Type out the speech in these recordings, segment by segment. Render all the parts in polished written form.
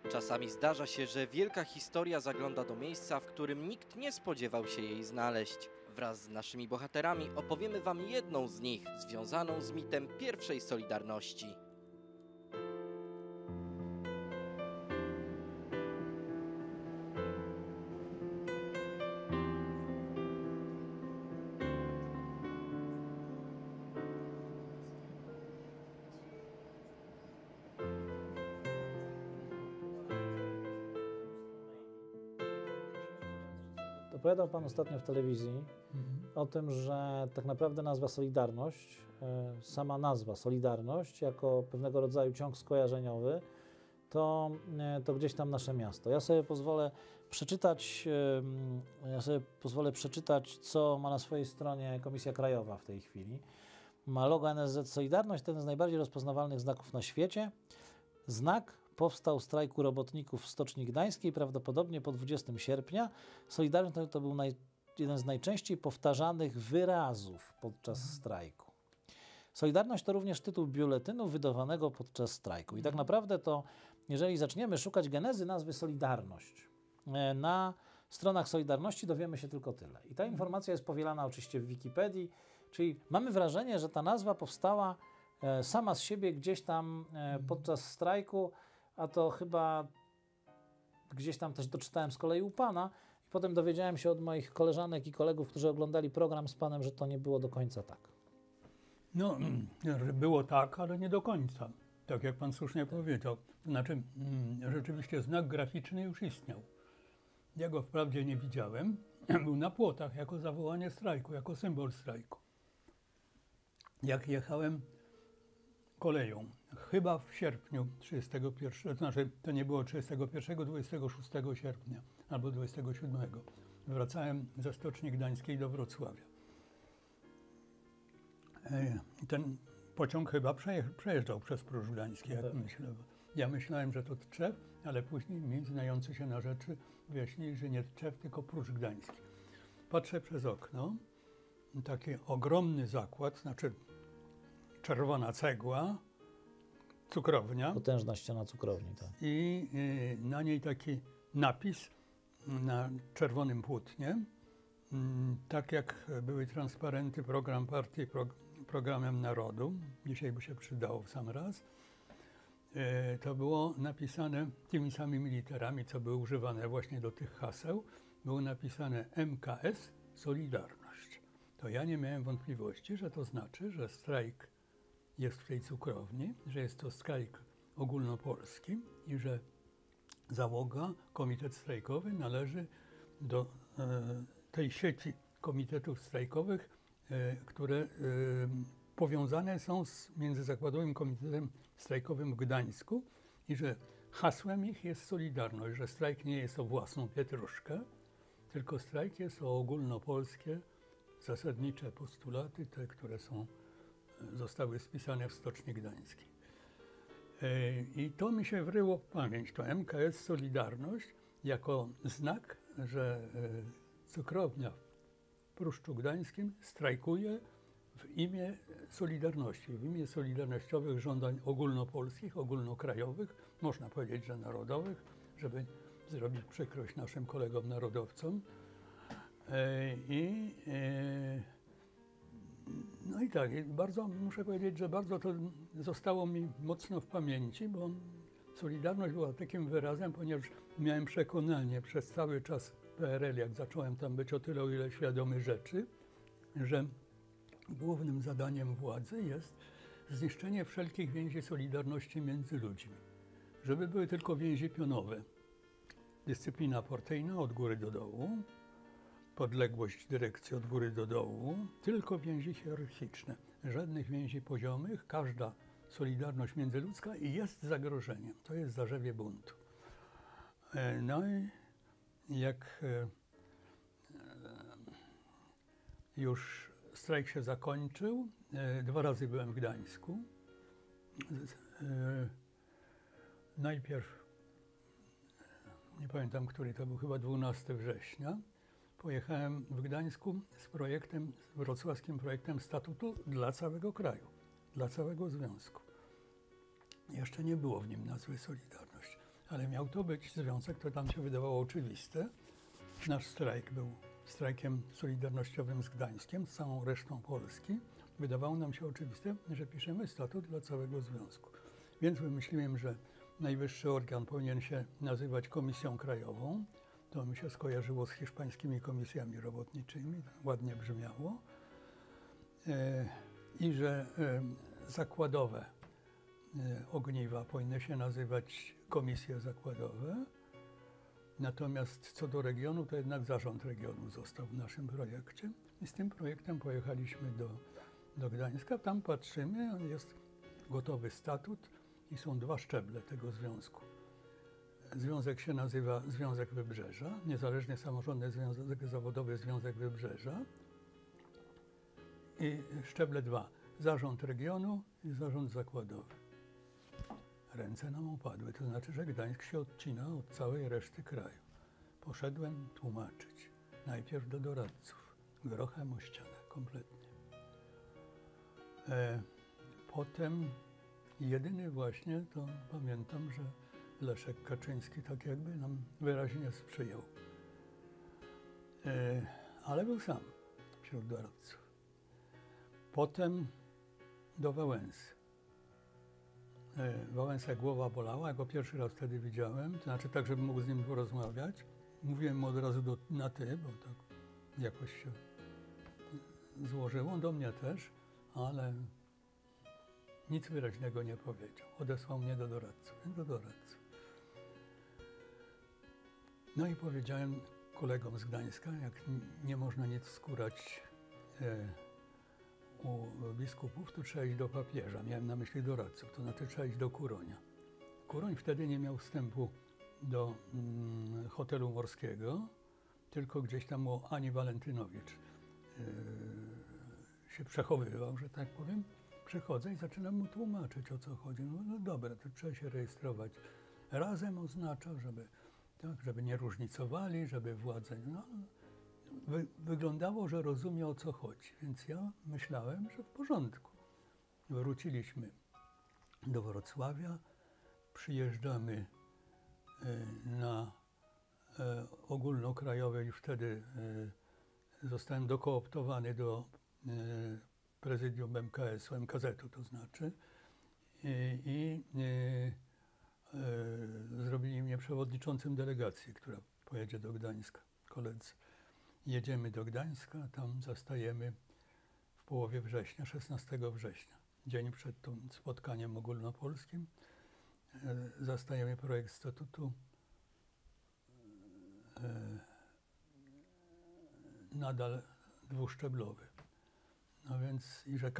Czasami zdarza się, że wielka historia zagląda do miejsca, w którym nikt nie spodziewał się jej znaleźć. Wraz z naszymi bohaterami opowiemy Wam jedną z nich, związaną z mitem pierwszej Solidarności. Opowiadał Pan ostatnio w telewizji o tym, że tak naprawdę nazwa Solidarność, sama nazwa Solidarność, jako pewnego rodzaju ciąg skojarzeniowy, to gdzieś tam nasze miasto. Ja sobie pozwolę przeczytać, co ma na swojej stronie Komisja Krajowa w tej chwili. Ma logo NSZ Solidarność, ten z najbardziej rozpoznawalnych znaków na świecie. Znak powstał w strajku robotników w Stoczni Gdańskiej, prawdopodobnie po 20 sierpnia. Solidarność to był jeden z najczęściej powtarzanych wyrazów podczas strajku. Solidarność to również tytuł biuletynu wydawanego podczas strajku. I tak naprawdę to, jeżeli zaczniemy szukać genezy nazwy Solidarność, na stronach Solidarności dowiemy się tylko tyle. I ta informacja jest powielana oczywiście w Wikipedii, czyli mamy wrażenie, że ta nazwa powstała sama z siebie gdzieś tam podczas strajku, a to chyba gdzieś tam też doczytałem z kolei u Pana i potem dowiedziałem się od moich koleżanek i kolegów, którzy oglądali program z Panem, że to nie było do końca tak. No, było tak, ale nie do końca. Tak jak Pan słusznie powiedział. To znaczy, rzeczywiście znak graficzny już istniał. Ja go wprawdzie nie widziałem. Był na płotach jako zawołanie strajku, jako symbol strajku. Jak jechałem koleją, chyba w sierpniu 31, znaczy to nie było 31, 26 sierpnia albo 27. Wracałem ze Stoczni Gdańskiej do Wrocławia. Ten pociąg chyba przejeżdżał przez Pruszcz Gdański, jak myślę. Ja myślałem, że to Tczew, ale później mi znający się na rzeczy wyjaśnili, że nie Tczew, tylko Pruszcz Gdański. Patrzę przez okno, taki ogromny zakład, znaczy czerwona cegła, cukrownia. Potężna ściana cukrowni, tak. I na niej taki napis na czerwonym płótnie, tak jak były transparenty program partii programem narodu, dzisiaj by się przydało w sam raz, to było napisane tymi samymi literami, co były używane właśnie do tych haseł, było napisane MKS Solidarność. To ja nie miałem wątpliwości, że to znaczy, że strajk jest w tej cukrowni, że jest to strajk ogólnopolski i że załoga, komitet strajkowy należy do tej sieci komitetów strajkowych, które powiązane są z Międzyzakładowym Komitetem Strajkowym w Gdańsku i że hasłem ich jest Solidarność, że strajk nie jest o własną pietruszkę, tylko strajk jest o ogólnopolskie, zasadnicze postulaty, te, które zostały spisane w Stoczni Gdańskiej. I to mi się wryło w pamięć, to MKS Solidarność, jako znak, że cukrownia w Pruszczu Gdańskim strajkuje w imię Solidarności, w imię solidarnościowych żądań ogólnopolskich, ogólnokrajowych, można powiedzieć, że narodowych, żeby zrobić przykrość naszym kolegom narodowcom. No i tak, bardzo muszę powiedzieć, że bardzo to zostało mi mocno w pamięci, bo Solidarność była takim wyrazem, ponieważ miałem przekonanie przez cały czas PRL, jak zacząłem tam być o tyle, o ile świadomy rzeczy, że głównym zadaniem władzy jest zniszczenie wszelkich więzi solidarności między ludźmi. Żeby były tylko więzi pionowe. Dyscyplina partyjna od góry do dołu, podległość dyrekcji od góry do dołu, tylko więzi hierarchiczne, żadnych więzi poziomych, każda solidarność międzyludzka i jest zagrożeniem. To jest zarzewie buntu. No i jak już strajk się zakończył, 2 razy byłem w Gdańsku. Najpierw, nie pamiętam, który to był, chyba 12 września, pojechałem w Gdańsku z projektem, wrocławskim projektem statutu dla całego kraju, dla całego związku. Jeszcze nie było w nim nazwy Solidarność. ale miał to być związek, to nam się wydawało oczywiste. Nasz strajk był strajkiem solidarnościowym z Gdańskiem, z całą resztą Polski. Wydawało nam się oczywiste, że piszemy statut dla całego związku. Więc wymyśliłem, że najwyższy organ powinien się nazywać Komisją Krajową. To mi się skojarzyło z hiszpańskimi komisjami robotniczymi, ładnie brzmiało. I że zakładowe ogniwa powinny się nazywać komisje zakładowe. Natomiast co do regionu, to jednak zarząd regionu został w naszym projekcie. I z tym projektem pojechaliśmy do Gdańska. Tam patrzymy, jest gotowy statut i są 2 szczeble tego związku. Związek się nazywa Związek Wybrzeża, Niezależny Samorządny Związek Zawodowy Związek Wybrzeża. I szczeble 2. Zarząd regionu i zarząd zakładowy. Ręce nam opadły, to znaczy, że Gdańsk się odcina od całej reszty kraju. Poszedłem tłumaczyć. Najpierw do doradców. Grochem o ścianę, kompletnie. Potem jedyny właśnie, to pamiętam, że Leszek Kaczyński tak jakby nam wyraźnie sprzyjał. Ale był sam wśród doradców. Potem do Wałęsy. Wałęsa głowa bolała, ja go pierwszy raz wtedy widziałem, to znaczy tak, żebym mógł z nim porozmawiać. Mówiłem mu od razu na ty, bo tak jakoś się złożyło, do mnie też, ale nic wyraźnego nie powiedział. Odesłał mnie do doradców, do doradców. No i powiedziałem kolegom z Gdańska, jak nie można nic skórać u biskupów, to trzeba iść do papieża. Miałem na myśli doradców, to znaczy trzeba iść do Kuronia. Kuroń wtedy nie miał wstępu do hotelu morskiego, tylko gdzieś tam u Ani Walentynowicz się przechowywał, że tak powiem. Przychodzę i zaczynam mu tłumaczyć, o co chodzi. No dobra, to trzeba się rejestrować. Razem oznacza, żeby nie różnicowali, żeby władze... Wyglądało, że rozumie, o co chodzi, więc ja myślałem, że w porządku. Wróciliśmy do Wrocławia, przyjeżdżamy na ogólnokrajowe i wtedy zostałem dokooptowany do prezydium MKS-u, MKZ-u to znaczy, i zrobili mnie przewodniczącym delegacji, która pojedzie do Gdańska, koledzy. Jedziemy do Gdańska, tam zastajemy w połowie września, 16 września, dzień przed tym spotkaniem ogólnopolskim. Zastajemy projekt statutu nadal 2-szczeblowy. No więc i że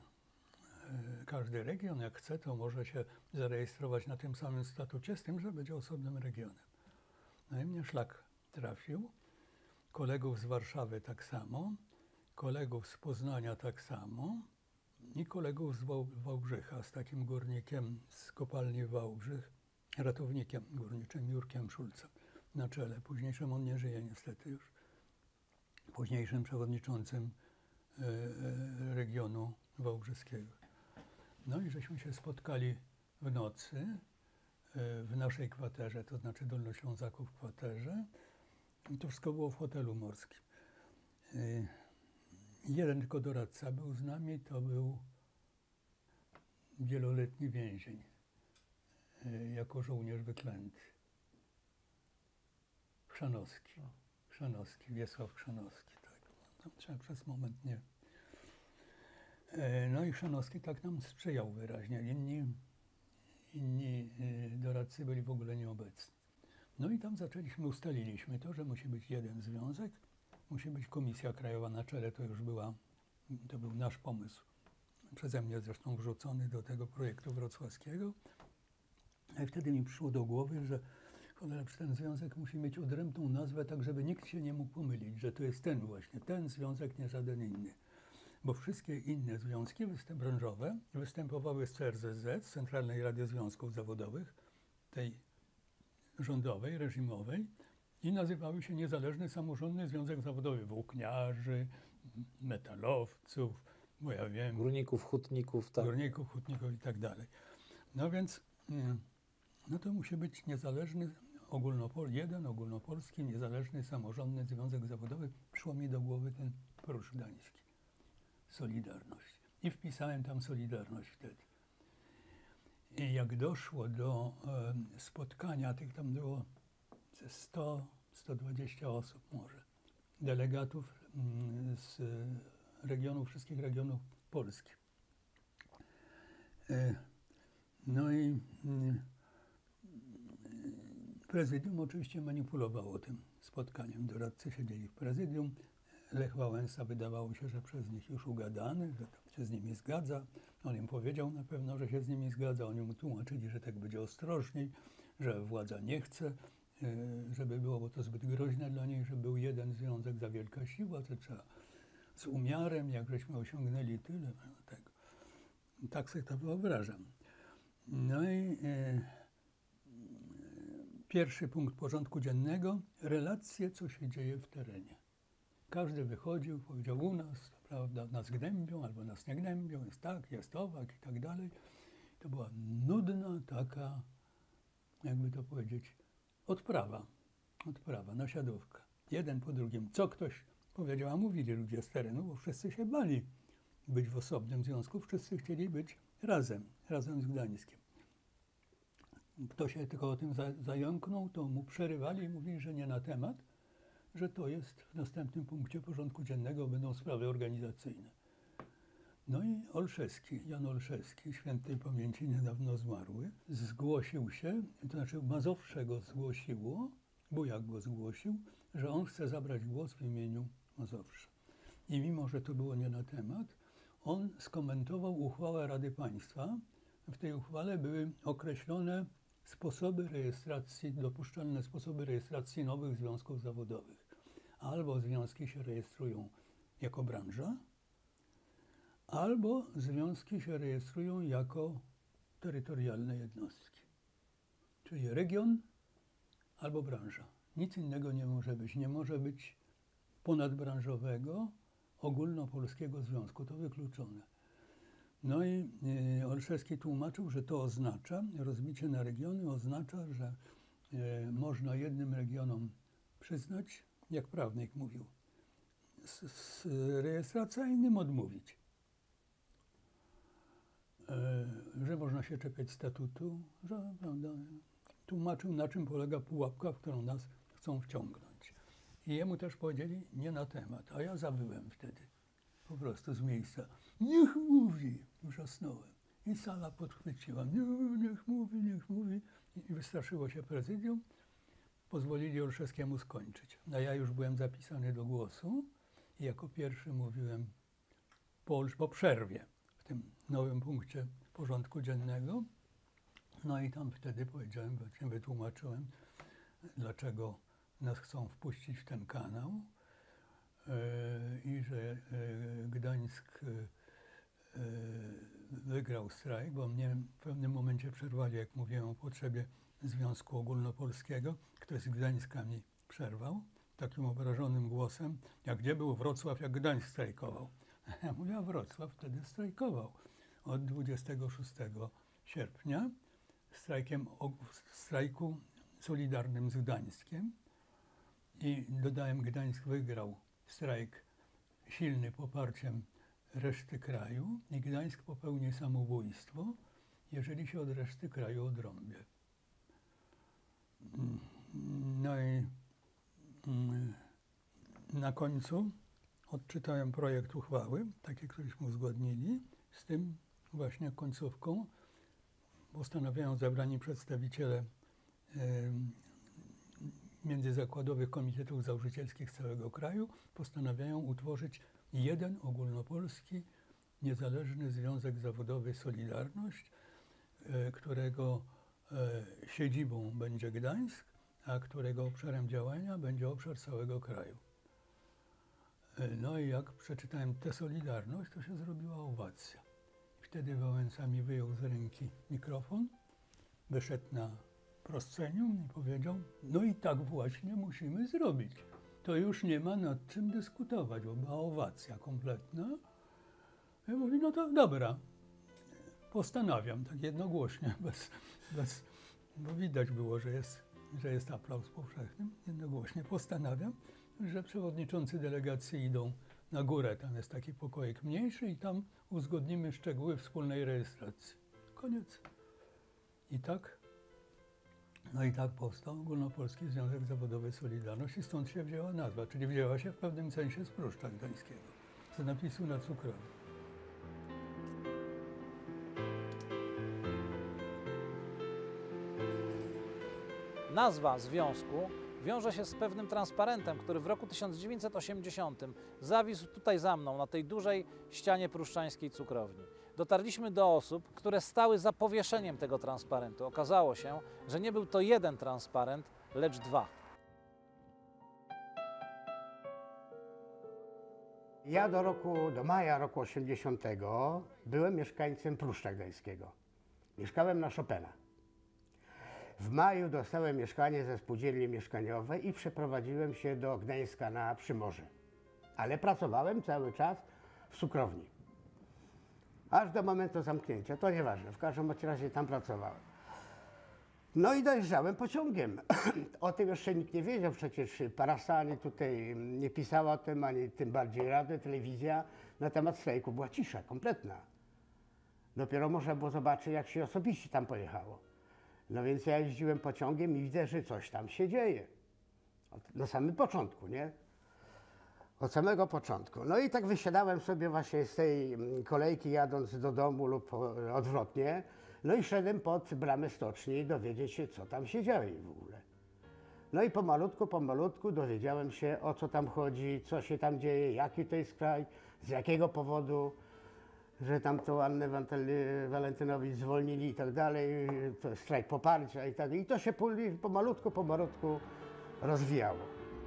każdy region, jak chce, to może się zarejestrować na tym samym statucie, z tym, że będzie osobnym regionem. No i mnie szlak trafił. Kolegów z Warszawy tak samo, kolegów z Poznania tak samo i kolegów z Wałbrzycha, z takim górnikiem z kopalni Wałbrzych, ratownikiem górniczym Jurkiem Szulcem na czele. Późniejszym on nie żyje niestety już. Późniejszym przewodniczącym regionu wałbrzyskiego. No i żeśmy się spotkali w nocy w naszej kwaterze, to znaczy Dolnoślązaków w kwaterze. I to wszystko było w hotelu morskim. Jeden tylko doradca był z nami, to był wieloletni więzień, jako żołnierz wyklęty. Chrzanowski, Wiesław Chrzanowski, tak. Tam trzeba przez moment nie. No i Chrzanowski tak nam sprzyjał wyraźnie. Inni doradcy byli w ogóle nieobecni. No i tam ustaliliśmy to, że musi być jeden związek, musi być Komisja Krajowa na czele, to był nasz pomysł, przeze mnie zresztą wrzucony do tego projektu wrocławskiego. I wtedy mi przyszło do głowy, że cholera, ten związek musi mieć odrębną nazwę, tak żeby nikt się nie mógł pomylić, że to jest ten związek, nie żaden inny. Bo wszystkie inne związki branżowe występowały z CRZZ, z Centralnej Rady Związków Zawodowych, tej rządowej, reżimowej, i nazywały się Niezależny Samorządny Związek Zawodowy Włókniarzy, metalowców, bo ja wiem... Górników, hutników, tak. Górników, hutników i tak dalej. No więc no to musi być niezależny, jeden ogólnopolski, niezależny, samorządny związek zawodowy. Przyszło mi do głowy ten Pruszcz Gdański. Solidarność. I wpisałem tam Solidarność wtedy. I jak doszło do spotkania, tych tam było 100-120 osób może, delegatów z regionów, wszystkich regionów Polski. No i prezydium oczywiście manipulowało tym spotkaniem. Doradcy siedzieli w prezydium. Lech Wałęsa wydawało się, że przez nich już ugadany, że się z nimi zgadza. On im powiedział na pewno, że się z nimi zgadza. Oni mu tłumaczyli, że tak będzie ostrożniej, że władza nie chce, żeby było, bo to zbyt groźne dla nich, żeby był jeden związek za wielka siła, to trzeba z umiarem, jak żeśmy osiągnęli tyle tego. Tak sobie to wyobrażam. No i pierwszy punkt porządku dziennego, relacje, co się dzieje w terenie. Każdy wychodził, powiedział u nas, prawda, nas gnębią albo nas nie gnębią, jest tak, jest owak i tak dalej. To była nudna taka, jakby to powiedzieć, odprawa, nasiadówka. Jeden po drugim. Co ktoś powiedział, a mówili ludzie z terenu, bo wszyscy się bali być w osobnym związku, wszyscy chcieli być razem z Gdańskiem. Kto się tylko o tym zająknął, to mu przerywali i mówili, że nie na temat, że to jest w następnym punkcie porządku dziennego, będą sprawy organizacyjne. No i Jan Olszewski, świętej pamięci, niedawno zmarły, zgłosił się, to znaczy Mazowsze go zgłosiło, Bujak go zgłosił, że on chce zabrać głos w imieniu Mazowsza. I mimo, że to było nie na temat, on skomentował uchwałę Rady Państwa. W tej uchwale były określone sposoby rejestracji, dopuszczalne sposoby rejestracji nowych związków zawodowych. Albo związki się rejestrują jako branża, albo związki się rejestrują jako terytorialne jednostki. Czyli region albo branża. Nic innego nie może być. Nie może być ponadbranżowego, ogólnopolskiego związku. To wykluczone. No i Olszewski tłumaczył, że to oznacza, rozbicie na regiony oznacza, że można jednym regionom przyznać, jak prawnik mówił, z rejestracji, a innym odmówić. Że można się czepiać statutu, że prawda, tłumaczył, na czym polega pułapka, w którą nas chcą wciągnąć. I jemu też powiedzieli, nie na temat, a ja zabyłem wtedy, po prostu z miejsca. Niech mówi, wrzasnąłem. I sala podchwyciła, niech mówi. I wystraszyło się prezydium, pozwolili Olszewskiemu skończyć. A ja już byłem zapisany do głosu i jako pierwszy mówiłem po przerwie w tym nowym punkcie porządku dziennego. No i tam wtedy powiedziałem, właśnie wytłumaczyłem, dlaczego nas chcą wpuścić w ten kanał i że Gdańsk wygrał strajk, bo mnie w pewnym momencie przerwali, jak mówiłem o potrzebie Związku Ogólnopolskiego. Ktoś z Gdańska mi przerwał takim obrażonym głosem, jak gdzie był Wrocław, jak Gdańsk strajkował. Ja mówię, a Wrocław wtedy strajkował od 26 sierpnia strajku solidarnym z Gdańskiem. I dodałem, Gdańsk wygrał strajk silny poparciem reszty kraju i Gdańsk popełni samobójstwo, jeżeli się od reszty kraju odrąbie. No i na końcu odczytałem projekt uchwały, taki, któryśmy uzgodnili, z tym właśnie końcówką postanawiają zebrani przedstawiciele międzyzakładowych komitetów założycielskich z całego kraju, postanawiają utworzyć jeden ogólnopolski, niezależny związek zawodowy Solidarność, którego siedzibą będzie Gdańsk, a którego obszarem działania będzie obszar całego kraju. No i jak przeczytałem tę Solidarność, to się zrobiła owacja. Wtedy Wałęsa mi wyjął z ręki mikrofon, wyszedł na proscenium i powiedział, no i tak właśnie musimy zrobić. To już nie ma nad czym dyskutować, bo była owacja kompletna. Ja mówię, no to dobra, postanawiam, tak jednogłośnie, bez bo widać było, że jest aplauz powszechny. Jednogłośnie postanawiam, że przewodniczący delegacji idą na górę. Tam jest taki pokoik mniejszy i tam uzgodnimy szczegóły wspólnej rejestracji. Koniec. I tak powstał Ogólnopolski Związek Zawodowy Solidarność i stąd się wzięła nazwa, czyli wzięła się w pewnym sensie z Pruszcza Gdańskiego, z napisu na cukrowie. Nazwa związku wiąże się z pewnym transparentem, który w roku 1980 zawisł tutaj za mną, na tej dużej ścianie pruszczańskiej cukrowni. Dotarliśmy do osób, które stały za powieszeniem tego transparentu. Okazało się, że nie był to jeden transparent, lecz dwa. Ja do maja roku 80 byłem mieszkańcem Pruszcza Gdańskiego. Mieszkałem na Chopina. W maju dostałem mieszkanie ze spółdzielni mieszkaniowej i przeprowadziłem się do Gdańska na Przymorze. Ale pracowałem cały czas w cukrowni. Aż do momentu zamknięcia, to nieważne, w każdym razie tam pracowałem. No i dojeżdżałem pociągiem. O tym jeszcze nikt nie wiedział, przecież prasa ani tutaj nie pisała o tym, ani tym bardziej radio, telewizja. Na temat strajku była cisza kompletna. Dopiero można było zobaczyć, jak się osobiście tam pojechało. No więc ja jeździłem pociągiem i widzę, że coś tam się dzieje. Na samym początku, nie? Od samego początku. No i tak wysiadałem sobie właśnie z tej kolejki, jadąc do domu lub odwrotnie. No i szedłem pod bramę stoczni dowiedzieć się, co tam się dzieje w ogóle. No i pomalutku dowiedziałem się, o co tam chodzi, co się tam dzieje, jaki to jest kraj, z jakiego powodu, że tam to Annę Walentynowicz zwolnili i tak dalej, to jest strajk poparcia i tak. I to się pomalutku rozwijało.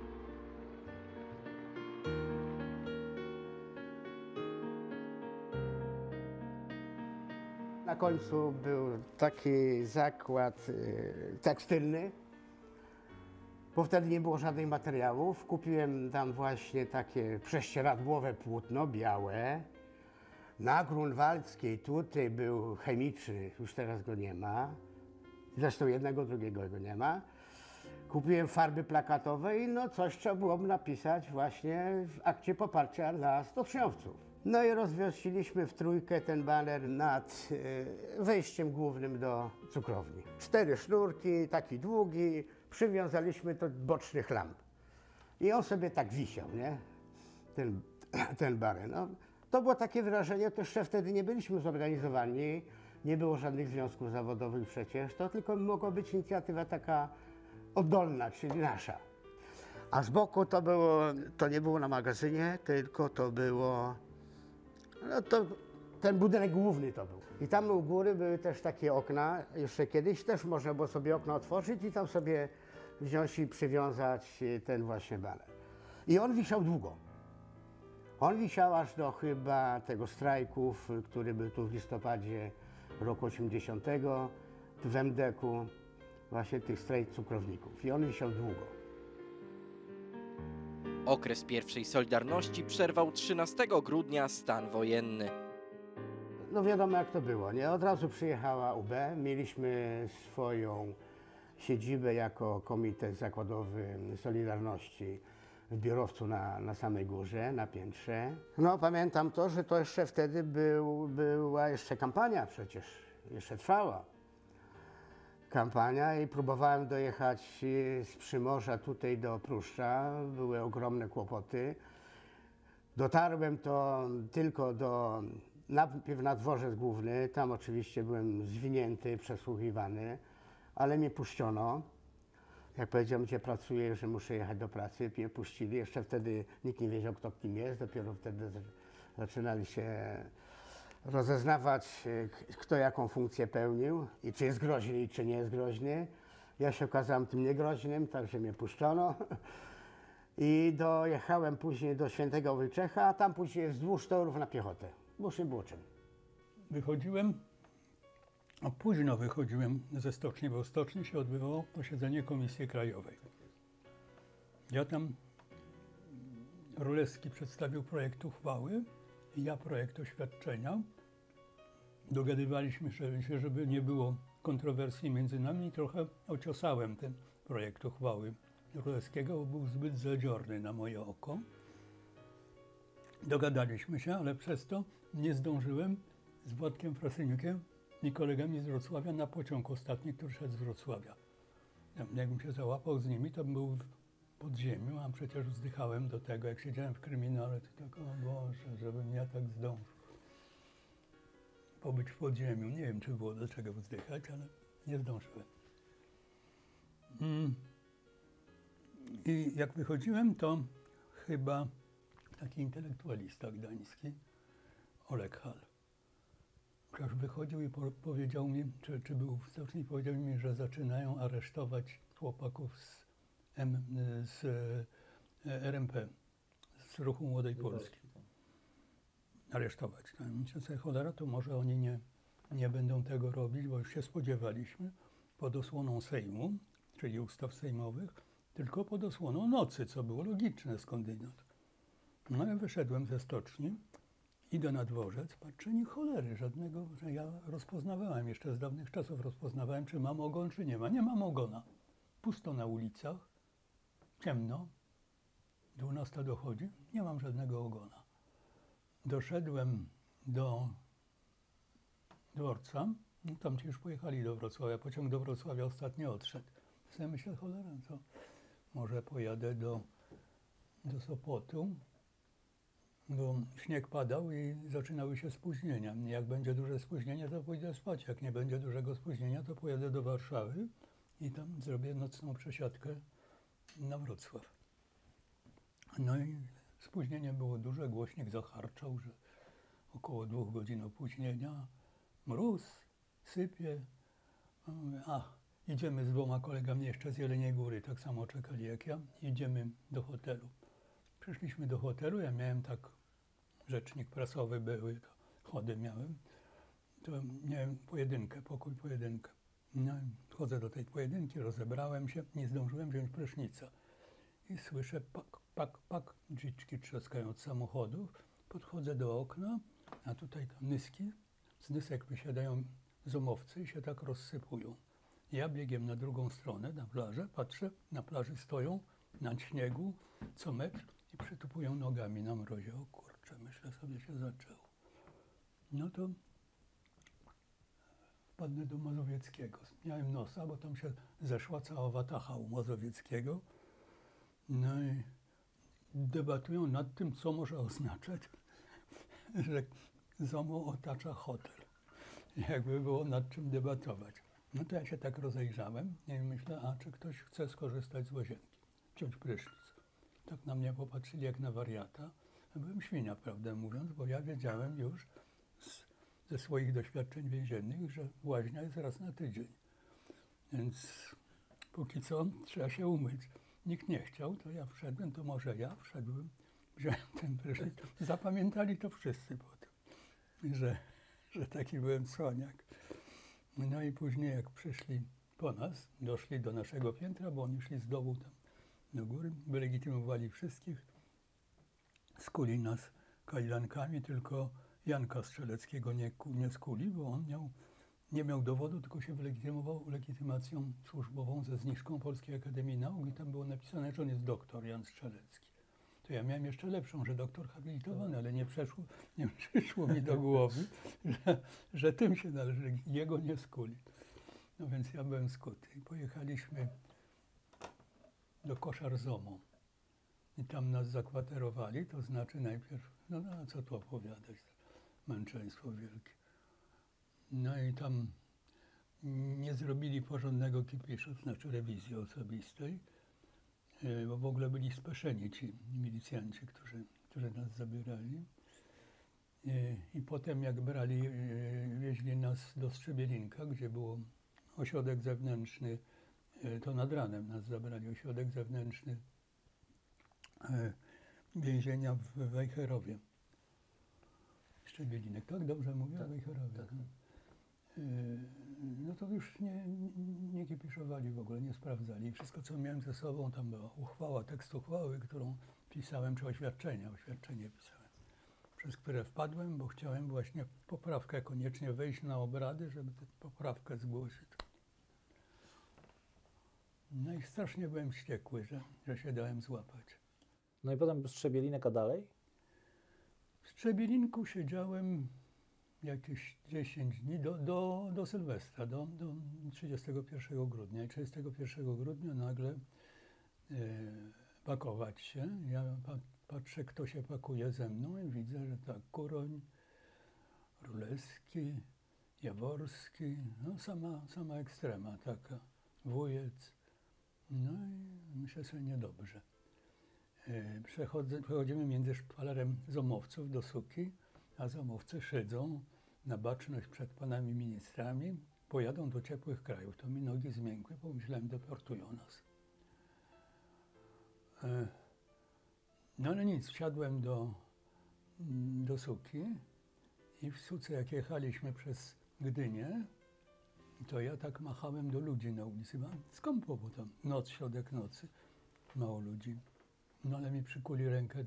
Na końcu był taki zakład tekstylny, bo wtedy nie było żadnych materiałów. Kupiłem tam właśnie takie prześcieradłowe płótno białe. Na Grunwaldzkiej tutaj był chemiczny, już teraz go nie ma. Zresztą jednego, drugiego go nie ma. Kupiłem farby plakatowe i no coś trzeba było napisać właśnie w akcie poparcia dla stoczniowców. No i rozwiesiliśmy w trójkę ten baner nad wejściem głównym do cukrowni. 4 sznurki, taki długi, przywiązaliśmy do bocznych lamp. I on sobie tak wisiał, nie? Ten baner. No, to było takie wrażenie, to jeszcze wtedy nie byliśmy zorganizowani, nie było żadnych związków zawodowych przecież, to tylko mogła być inicjatywa taka oddolna, czyli nasza. A z boku to nie było na magazynie, tylko to było, no to ten budynek główny to był. I tam u góry były też takie okna, jeszcze kiedyś też można było sobie okno otworzyć i tam sobie wziąć i przywiązać ten właśnie baner. I on wisiał długo. On wisiał aż do chyba tego strajku, który był tu w listopadzie roku 80 w MDK-u, właśnie tych strajk cukrowników. I on wisiał długo. Okres pierwszej Solidarności przerwał 13 grudnia stan wojenny. No wiadomo jak to było, nie? Od razu przyjechała UB, mieliśmy swoją siedzibę jako Komitet Zakładowy Solidarności w biurowcu na samej górze, na piętrze. No pamiętam to, że to jeszcze wtedy była jeszcze kampania przecież, jeszcze trwała kampania i próbowałem dojechać z Przymorza tutaj do Pruszcza, były ogromne kłopoty. Dotarłem to tylko najpierw na dworzec główny, tam oczywiście byłem zwinięty, przesłuchiwany, ale mnie puszczono. Jak powiedziałem, gdzie pracuję, że muszę jechać do pracy, mnie puścili. Jeszcze wtedy nikt nie wiedział, kto kim jest. Dopiero wtedy zaczynali się rozeznawać, kto jaką funkcję pełnił i czy jest groźny, i czy nie jest groźny. Ja się okazałem tym niegroźnym, także mnie puszczono. I dojechałem później do Świętego Wojciecha, a tam później wzdłuż torów na piechotę. Bo nie było czym. Późno wychodziłem ze stoczni, bo w stoczni się odbywało posiedzenie Komisji Krajowej. Ja tam, Rulewski przedstawił projekt uchwały i ja projekt oświadczenia. Dogadywaliśmy się, żeby nie było kontrowersji między nami i trochę ociosałem ten projekt uchwały Królewskiego, bo był zbyt zadziorny na moje oko. Dogadaliśmy się, ale przez to nie zdążyłem z Władkiem Frasyniukiem i kolegami z Wrocławia na pociąg ostatni, który szedł z Wrocławia. Jakbym się załapał z nimi, to bym był w podziemiu, a przecież wzdychałem do tego, jak siedziałem w kryminale, to tak, o Boże, żebym ja tak zdążył pobyć w podziemiu. Nie wiem, czy było do czego wzdychać, ale nie zdążyłem. I jak wychodziłem, to chyba taki intelektualista gdański, Oleg Hall, ktoś wychodził i powiedział mi, czy był w stoczni, powiedział mi, że zaczynają aresztować chłopaków z RMP, z Ruchu Młodej Polski. Aresztować. Myślę sobie, cholera, to może oni nie będą tego robić, bo już się spodziewaliśmy, pod osłoną Sejmu, czyli ustaw sejmowych, tylko pod osłoną nocy, co było logiczne skądinąd. No ja wyszedłem ze stoczni, idę na dworzec, patrzę, ni cholery żadnego, że ja rozpoznawałem, jeszcze z dawnych czasów rozpoznawałem, czy mam ogon, czy nie ma. Nie mam ogona. Pusto na ulicach, ciemno, 12 dochodzi, nie mam żadnego ogona. Doszedłem do dworca, no tam ci już pojechali do Wrocławia, pociąg do Wrocławia ostatnio odszedł. Sobie myślę, cholera, co, może pojadę do Sopotu, bo śnieg padał i zaczynały się spóźnienia. Jak będzie duże spóźnienie, to pójdę spać. Jak nie będzie dużego spóźnienia, to pojadę do Warszawy i tam zrobię nocną przesiadkę na Wrocław. No i spóźnienie było duże, głośnik zacharczał, że około 2 godzin opóźnienia. Mróz, sypie. Idziemy z 2 kolegami jeszcze z Jeleniej Góry, tak samo czekali jak ja. Idziemy do hotelu. Przyszliśmy do hotelu, ja miałem tak, rzecznik prasowy były, to chody miałem. To miałem pojedynkę, pokój pojedynkę. No i chodzę do tej pojedynki, rozebrałem się, nie zdążyłem wziąć prysznica. I słyszę pak, pak, pak, drzwiczki trzaskają od samochodów. Podchodzę do okna, a tutaj tam nyski, z nysek wysiadają zomowcy i się tak rozsypują. Ja biegiem na drugą stronę, na plażę, patrzę, na plaży stoją, na śniegu, co metr i przytupują nogami na mrozie. O kurczę, myślę sobie, się zaczęło. No to wpadnę do Mazowieckiego. Miałem nosa, bo tam się zeszła cała watacha u Mazowieckiego. No i debatują nad tym, co może oznaczać, że ZOMO otacza hotel. Jakby było nad czym debatować. No to ja się tak rozejrzałem i myślę, czy ktoś chce skorzystać z łazienki, wziąć prysznic. Tak na mnie popatrzyli jak na wariata. Byłem świnia, prawdę mówiąc, bo ja wiedziałem już ze swoich doświadczeń więziennych, że łaźnia jest raz na tydzień. Więc póki co trzeba się umyć. Nikt nie chciał, to ja wszedłem, to może ja wszedłem, wziąłem ten prysznic. Zapamiętali to wszyscy potem, że taki byłem cwaniak. No i później jak przyszli po nas, doszli do naszego piętra, bo oni szli z dołu tam do góry, wylegitymowali wszystkich, skuli nas kajdankami, tylko Janka Strzeleckiego nie skuli, bo on nie miał dowodu, tylko się wylegitymował legitymacją służbową ze zniżką Polskiej Akademii Nauk i tam było napisane, że on jest doktor Jan Strzelecki. To ja miałem jeszcze lepszą, że doktor habilitowany, ale nie przyszło mi do głowy, że tym się należy, jego nie skuli. No więc ja byłem skuty i pojechaliśmy do Koszar ZOMO. I tam nas zakwaterowali, to znaczy najpierw, no a co tu opowiadać, męczeństwo wielkie. No i tam nie zrobili porządnego kipiszu, to znaczy rewizji osobistej, bo w ogóle byli speszeni ci milicjanci, którzy nas zabierali. I potem jak wieźli nas do Strzebielinka, gdzie był ośrodek zewnętrzny, to nad ranem nas zabrali, ośrodek zewnętrzny więzienia w Wejherowie. Szczebielinek, tak dobrze mówię? Tak, Wejherowie. Tak. No to już nie kipiszowali w ogóle, nie sprawdzali. Wszystko, co miałem ze sobą, tam była uchwała, tekst uchwały, którą pisałem, czy oświadczenie pisałem. przez które wpadłem, bo chciałem właśnie poprawkę koniecznie wejść na obrady, żeby tę poprawkę zgłosić. No i strasznie byłem wściekły, że się dałem złapać. No i potem Strzebielinek, a dalej? W Strzebielinku siedziałem jakieś 10 dni do Sylwestra, do 31 grudnia. I 31 grudnia nagle pakować się. Ja patrzę, kto się pakuje ze mną i widzę, że tak, Kuroń, Królewski, Jaworski, no sama ekstrema taka, Wujec. No i myślę sobie, niedobrze. Przechodzimy między szpalerem zomowców do Suki, a zomowcy szydzą na baczność przed panami ministrami, pojadą do ciepłych krajów. To mi nogi zmiękły, pomyślałem, deportują nas. No ale nic, wsiadłem do Suki i w Suce, jak jechaliśmy przez Gdynię, to ja tak machałem do ludzi na ulicy. Skąpo, bo tam środek nocy, mało ludzi. No ale mi przykuli rękę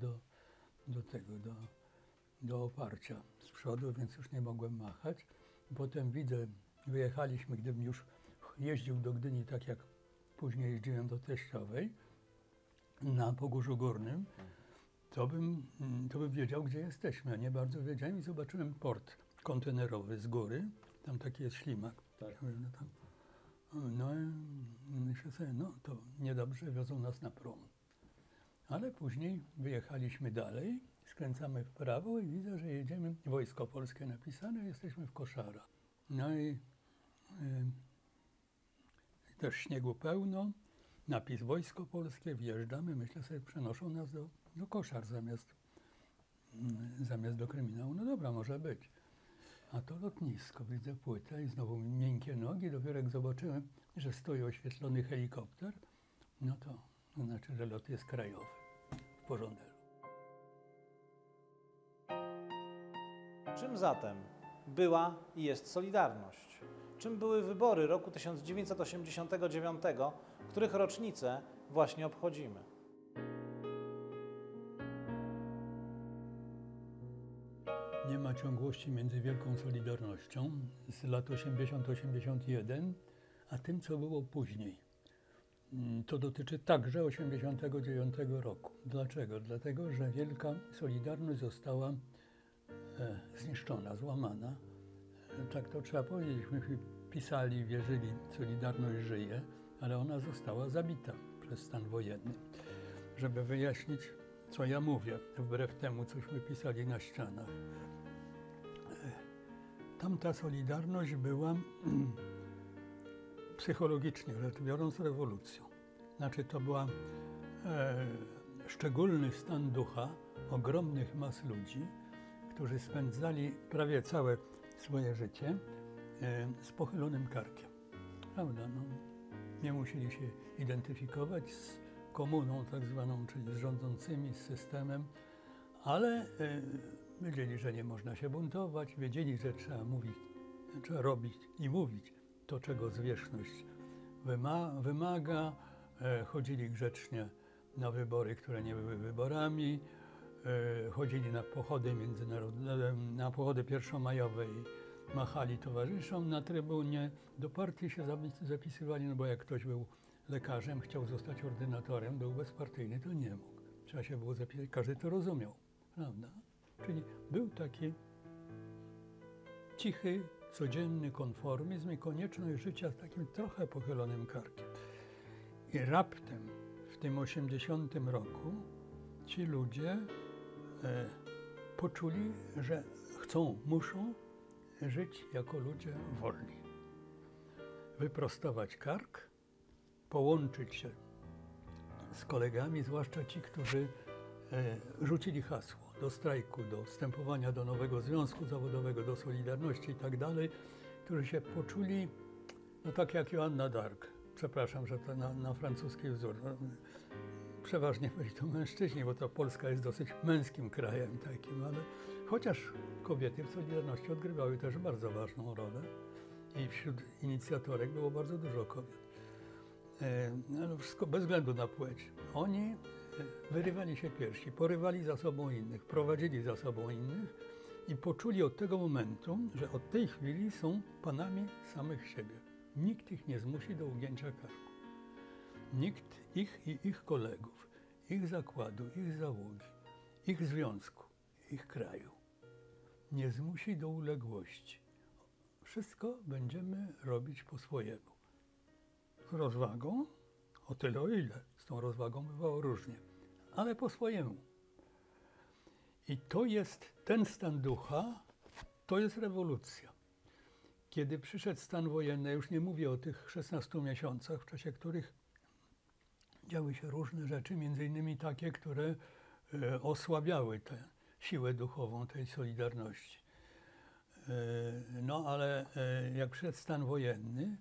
do oparcia z przodu, więc już nie mogłem machać. Potem widzę, wyjechaliśmy, gdybym już jeździł do Gdyni, tak jak później jeździłem do Teściowej, na Pogórzu Górnym, to bym wiedział, gdzie jesteśmy. A nie bardzo wiedziałem i zobaczyłem port kontenerowy z góry. Tam taki jest ślimak. Tak. No i myślę sobie, no to niedobrze, wiozą nas na prom. Ale później wyjechaliśmy dalej, skręcamy w prawo i widzę, że jedziemy, Wojsko Polskie napisane, jesteśmy w Koszarach. No i też śniegu pełno, napis Wojsko Polskie, wjeżdżamy, myślę sobie, przenoszą nas do Koszar zamiast do Kryminału. No dobra, może być. A to lotnisko, widzę płytę i znowu miękkie nogi, dopiero jak zobaczyłem, że stoi oświetlony helikopter, no to znaczy, że lot jest krajowy, w Porządelu. Czym zatem była i jest Solidarność? Czym były wybory roku 1989, których rocznicę właśnie obchodzimy? Nie ma ciągłości między Wielką Solidarnością z lat 80-81, a tym, co było później. To dotyczy także 1989 roku. Dlaczego? Dlatego, że Wielka Solidarność została zniszczona, złamana. Tak to trzeba powiedzieć. Myśmy pisali, wierzyli, Solidarność żyje, ale ona została zabita przez stan wojenny. Żeby wyjaśnić, co ja mówię, wbrew temu, cośmy pisali na ścianach. Tamta Solidarność była psychologicznie rzecz biorąc rewolucją. Znaczy to była szczególny stan ducha ogromnych mas ludzi, którzy spędzali prawie całe swoje życie z pochylonym karkiem. Prawda? No, nie musieli się identyfikować z komuną tak zwaną, czyli z rządzącymi, z systemem, ale wiedzieli, że nie można się buntować, wiedzieli, że trzeba mówić, trzeba robić i mówić to, czego zwierzchność wymaga. Chodzili grzecznie na wybory, które nie były wyborami, chodzili na pochody międzynarodowe, na pochody pierwszomajowe i machali towarzyszom na trybunie. Do partii się zapisywali, no bo jak ktoś był lekarzem, chciał zostać ordynatorem, był bezpartyjny, to nie mógł. Trzeba się było zapisać, każdy to rozumiał, prawda? Czyli był taki cichy, codzienny konformizm i konieczność życia z takim trochę pochylonym karkiem. I raptem w tym 80 roku ci ludzie poczuli, że muszą żyć jako ludzie wolni. Wyprostować kark, połączyć się z kolegami, zwłaszcza ci, którzy rzucili hasło do strajku, do wstępowania do nowego związku zawodowego, do Solidarności i tak dalej, którzy się poczuli, no tak jak Joanna d'Arc. Przepraszam, że to na francuski wzór. No, przeważnie byli to mężczyźni, bo to Polska jest dosyć męskim krajem takim, ale chociaż kobiety w Solidarności odgrywały też bardzo ważną rolę i wśród inicjatorek było bardzo dużo kobiet. No, wszystko bez względu na płeć. Oni wyrywali się pierwsi, porywali za sobą innych, prowadzili za sobą innych i poczuli od tego momentu, że od tej chwili są panami samych siebie. Nikt ich nie zmusi do ugięcia karku. Nikt ich i ich kolegów, ich zakładu, ich załogi, ich związku, ich kraju nie zmusi do uległości. Wszystko będziemy robić po swojemu. Z rozwagą, o tyle o ile. Z tą rozwagą bywało różnie, ale po swojemu. I to jest ten stan ducha, to jest rewolucja. Kiedy przyszedł stan wojenny, już nie mówię o tych 16 miesiącach, w czasie których działy się różne rzeczy, między innymi takie, które osłabiały tę siłę duchową tej Solidarności. No ale jak przyszedł stan wojenny,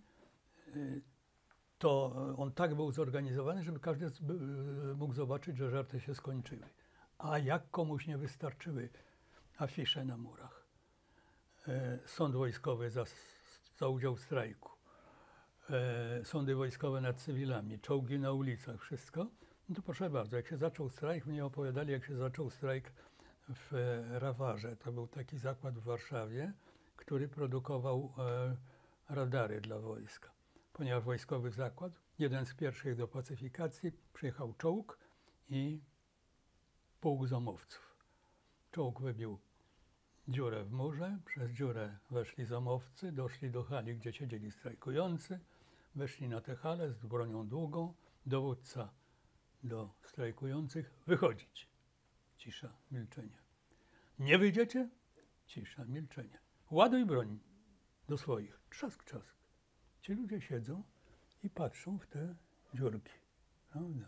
to on tak był zorganizowany, żeby każdy mógł zobaczyć, że żarty się skończyły. A jak komuś nie wystarczyły afisze na murach, sąd wojskowy za udział w strajku, sądy wojskowe nad cywilami, czołgi na ulicach, wszystko, no to proszę bardzo, jak się zaczął strajk, mnie opowiadali, jak się zaczął strajk w Rawarze. To był taki zakład w Warszawie, który produkował radary dla wojska. Ponieważ wojskowy zakład, jeden z pierwszych do pacyfikacji, przyjechał czołg i pułk zomowców. Czołg wybił dziurę w murze, przez dziurę weszli zomowcy, doszli do hali, gdzie siedzieli strajkujący, weszli na tę halę z bronią długą, dowódca do strajkujących, wychodzić. Cisza, milczenie. Nie wyjdziecie? Cisza, milczenie. Ładuj broń do swoich. Trzask, trzask. Ci ludzie siedzą i patrzą w te dziurki. Prawda?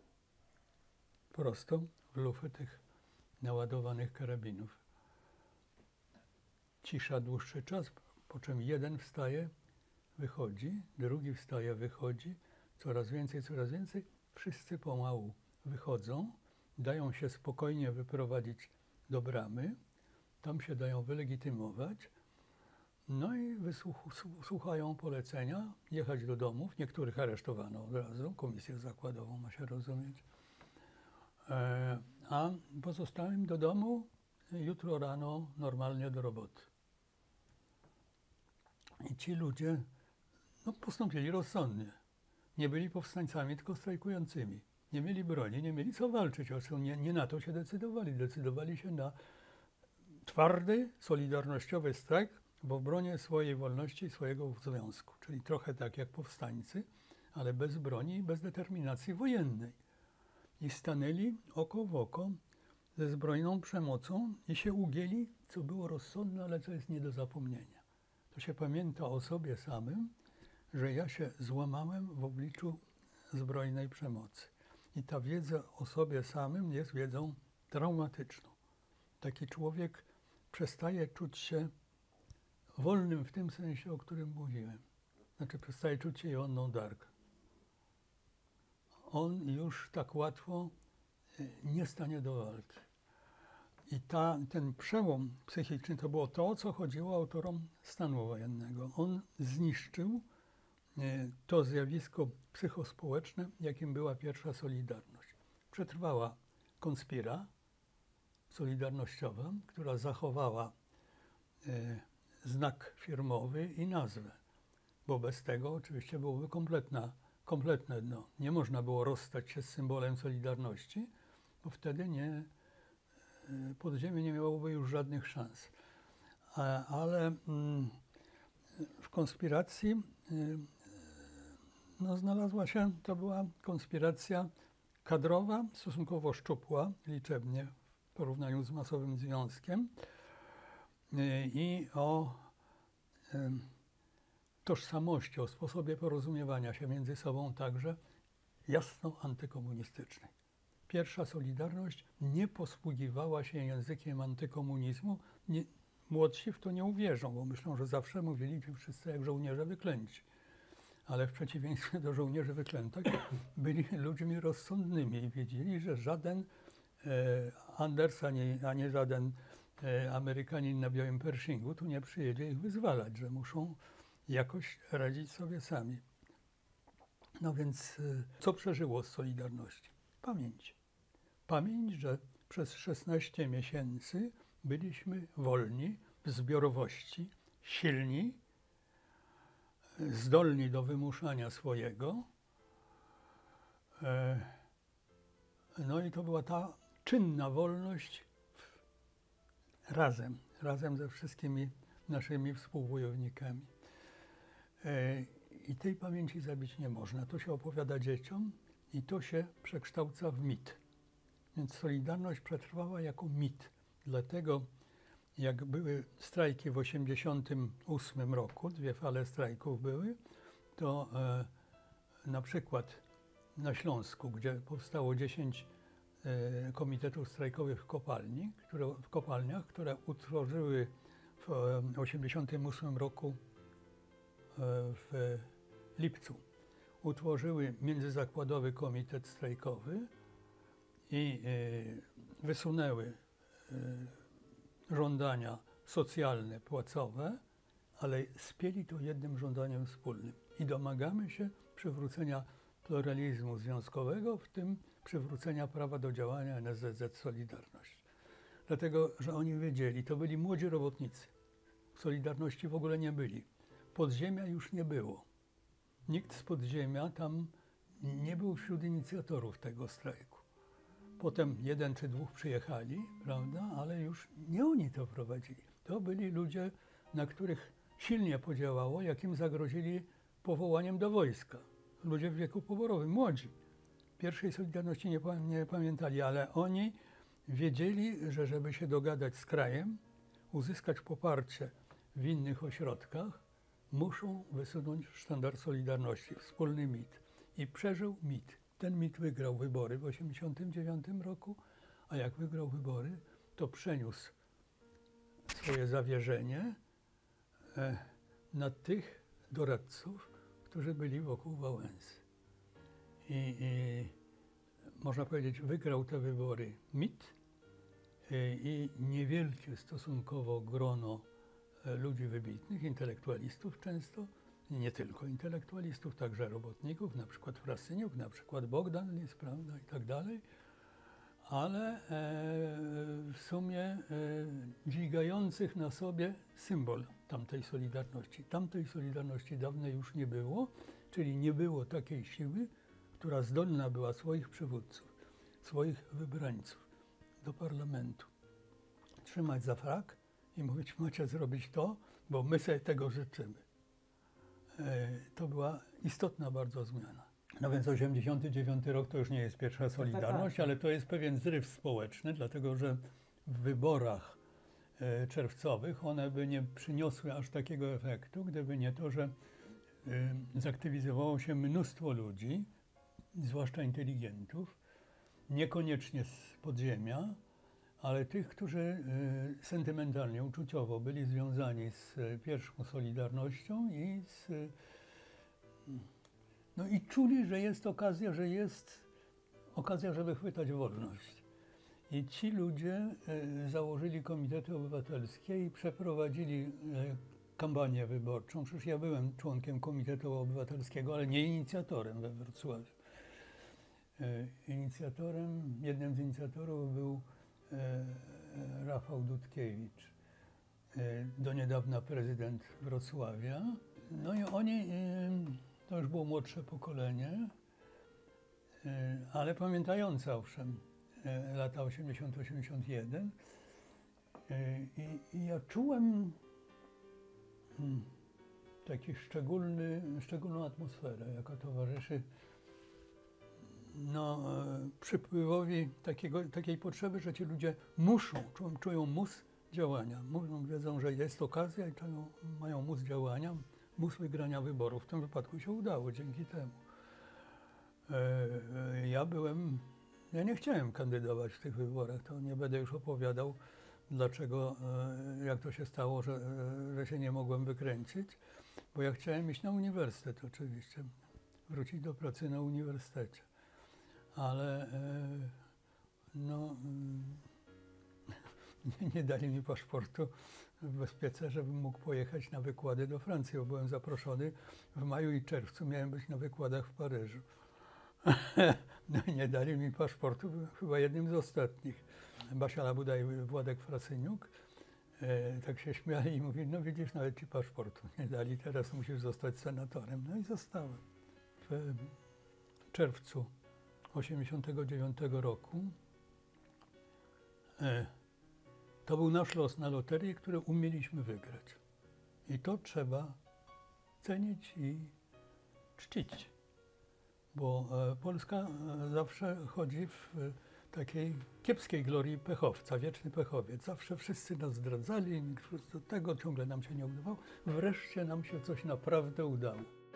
Prosto w lufę tych naładowanych karabinów. Cisza dłuższy czas, po czym jeden wstaje, wychodzi, drugi wstaje, wychodzi. Coraz więcej, coraz więcej. Wszyscy pomału wychodzą, dają się spokojnie wyprowadzić do bramy, tam się dają wylegitymować, no i słuchają polecenia, jechać do domów. Niektórych aresztowano od razu, komisję zakładową ma się rozumieć, a pozostałym do domu, jutro rano normalnie do roboty. I ci ludzie postąpili rozsądnie. Nie byli powstańcami, tylko strajkującymi. Nie mieli broni, nie mieli co walczyć. Nie na to się decydowali. Decydowali się na twardy, solidarnościowy strajk w obronie swojej wolności i swojego związku. Czyli trochę tak jak powstańcy, ale bez broni i bez determinacji wojennej. I stanęli oko w oko ze zbrojną przemocą i się ugięli, co było rozsądne, ale co jest nie do zapomnienia. To się pamięta o sobie samym, że ja się złamałem w obliczu zbrojnej przemocy. I ta wiedza o sobie samym jest wiedzą traumatyczną. Taki człowiek przestaje czuć się wolnym w tym sensie, o którym mówiłem. Znaczy przestaje czuć się Joanną d'Arc. On już tak łatwo nie stanie do walki. I ten przełom psychiczny to było to, o co chodziło autorom stanu wojennego. On zniszczył to zjawisko psychospołeczne, jakim była pierwsza Solidarność. Przetrwała konspira solidarnościowa, która zachowała znak firmowy i nazwę, bo bez tego oczywiście byłoby kompletne dno. Nie można było rozstać się z symbolem Solidarności, bo wtedy podziemie nie miałoby już żadnych szans. Ale w konspiracji znalazła się, to była konspiracja kadrowa, stosunkowo szczupła, liczebnie w porównaniu z masowym związkiem i o tożsamości, o sposobie porozumiewania się między sobą także jasno antykomunistycznej. Pierwsza Solidarność nie posługiwała się językiem antykomunizmu. Młodsi w to nie uwierzą, bo myślą, że zawsze mówili wszyscy jak żołnierze wyklęci. Ale w przeciwieństwie do żołnierzy wyklętych byli ludźmi rozsądnymi i wiedzieli, że żaden Anders ani żaden Amerykanin na białym Pershingu tu nie przyjedzie ich wyzwalać, że muszą jakoś radzić sobie sami. No więc co przeżyło z Solidarności? Pamięć. pamięć, że przez 16 miesięcy byliśmy wolni, w zbiorowości, silni, zdolni do wymuszania swojego. No i to była ta czynna wolność razem ze wszystkimi naszymi współbojownikami. I tej pamięci zabić nie można. To się opowiada dzieciom i to się przekształca w mit. Więc Solidarność przetrwała jako mit. Dlatego jak były strajki w 1988 roku, 2 fale strajków były, to na przykład na Śląsku, gdzie powstało 10 komitetów strajkowych w kopalniach, które utworzyły w 1988 roku w lipcu, utworzyły międzyzakładowy komitet strajkowy i wysunęły żądania socjalne, płacowe, ale spięli to jednym żądaniem wspólnym. I domagamy się przywrócenia pluralizmu związkowego, w tym przywrócenia prawa do działania NSZZ Solidarność. Dlatego, że oni wiedzieli, to byli młodzi robotnicy. W Solidarności w ogóle nie byli. Podziemia już nie było. Nikt z podziemia tam nie był wśród inicjatorów tego strajku. Potem 1 czy 2 przyjechali, prawda, ale już nie oni to prowadzili. To byli ludzie, na których silnie podziałało, jak im zagrozili powołaniem do wojska. Ludzie w wieku poborowym, młodzi. Pierwszej Solidarności nie pamiętali, ale oni wiedzieli, że żeby się dogadać z krajem, uzyskać poparcie w innych ośrodkach, muszą wysunąć sztandar Solidarności, wspólny mit. I przeżył mit. Ten mit wygrał wybory w 1989 roku, a jak wygrał wybory, to przeniósł swoje zawierzenie na tych doradców, którzy byli wokół Wałęsy. I można powiedzieć, wygrał te wybory mit i niewielkie stosunkowo grono ludzi wybitnych, intelektualistów często, nie tylko intelektualistów, także robotników, na przykład Frasyniuk, na przykład Bogdan Lis, prawda, i tak dalej, ale w sumie dźwigających na sobie symbol tamtej Solidarności. Tamtej Solidarności dawno już nie było, czyli nie było takiej siły, która zdolna była swoich przywódców, swoich wybrańców do parlamentu trzymać za frak i mówić, macie zrobić to, bo my sobie tego życzymy. To była istotna bardzo zmiana. No więc 89 rok to już nie jest pierwsza Solidarność, ale to jest pewien zryw społeczny, dlatego że w wyborach czerwcowych one by nie przyniosły aż takiego efektu, gdyby nie to, że zaktywizowało się mnóstwo ludzi, zwłaszcza inteligentów, niekoniecznie z podziemia, ale tych, którzy sentymentalnie, uczuciowo byli związani z pierwszą Solidarnością i czuli, że jest okazja, żeby chwytać wolność. I ci ludzie założyli komitety obywatelskie i przeprowadzili kampanię wyborczą. Przecież ja byłem członkiem Komitetu Obywatelskiego, ale nie inicjatorem we Wrocławiu. Jednym z inicjatorów był Rafał Dudkiewicz, do niedawna prezydent Wrocławia. No i oni, to już było młodsze pokolenie, ale pamiętające owszem lata 80-81. I ja czułem taki szczególną atmosferę, jaka towarzyszy przypływowi takiej potrzeby, że ci ludzie czują mus działania. Wiedzą, że jest okazja i mają mus działania, mus wygrania wyborów. W tym wypadku się udało dzięki temu. Ja nie chciałem kandydować w tych wyborach, to nie będę już opowiadał, dlaczego, jak to się stało, że się nie mogłem wykręcić, bo ja chciałem iść na uniwersytet oczywiście, wrócić do pracy na uniwersytecie. Ale nie dali mi paszportu w bezpiece, żebym mógł pojechać na wykłady do Francji, bo byłem zaproszony w maju i czerwcu, miałem być na wykładach w Paryżu. No i nie dali mi paszportu, byłem chyba jednym z ostatnich. Basia Labuda i Władek Frasyniuk tak się śmiali i mówili, no widzisz, nawet ci paszportu nie dali, teraz musisz zostać senatorem. No i zostałem. W czerwcu 1989 roku to był nasz los na loterię, który umieliśmy wygrać. I to trzeba cenić i czcić, bo Polska zawsze chodzi w takiej kiepskiej glorii pechowca, wieczny pechowiec. Zawsze wszyscy nas zdradzali, tego ciągle nam się nie udawało. Wreszcie nam się coś naprawdę udało.